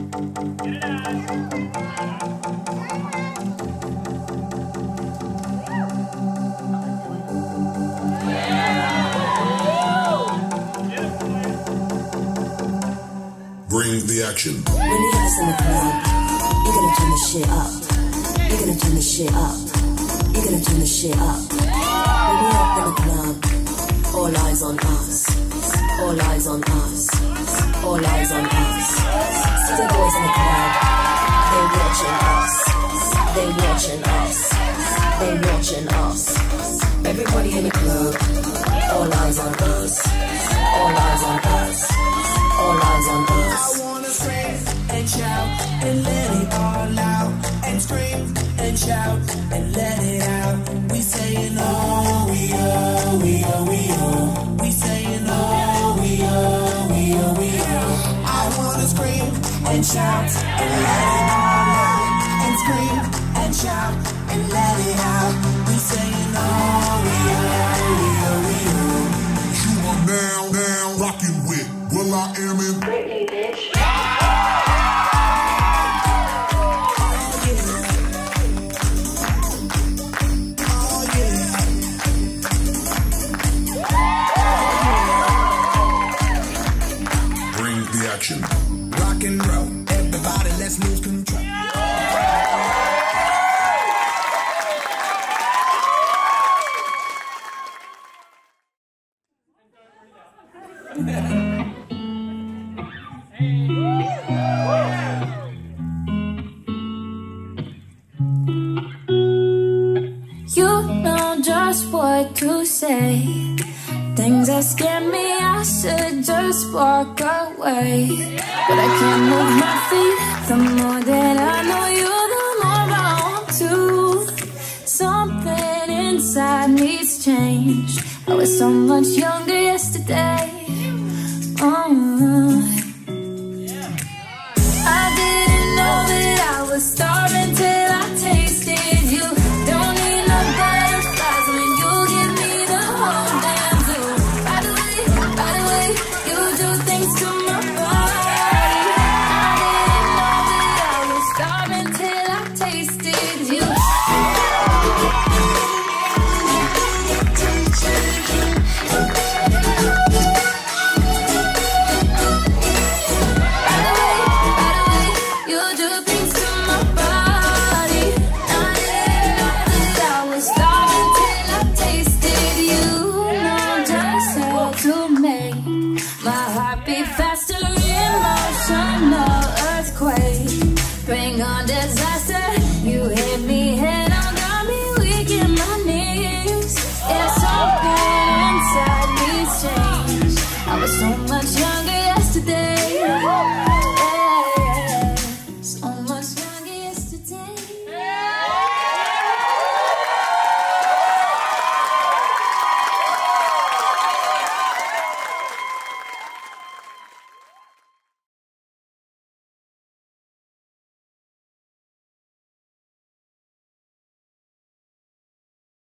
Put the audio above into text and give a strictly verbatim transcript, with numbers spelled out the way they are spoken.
Bring the action. When you have us in the club, you're gonna turn the shit up. You're gonna turn the shit up. You're gonna turn the shit up. When we up in the club, all eyes on us. All eyes on us. All eyes on us. See the boys in the club, they watching us. They watching us. They watching us. Everybody in the club, all eyes on us. All eyes on us. All eyes on us. I wanna scream and shout and let it all out. And scream and shout and let it out. We saying oh, we oh, we oh, we oh. We saying oh, we oh, we oh, we oh. I wanna scream and shout and let it all out. And scream and shout and let it out. We saying oh, we oh, we oh, we oh. You are now, now rocking with Will I Am in Britney, bitch. Bring the action. Rock and roll, everybody, let's lose control. You know just what to say. Things that scare me, I should just walk away. But I can't move my feet. The more that I know you, the more I want to. Something inside needs change. I was so much younger yesterday. Oh.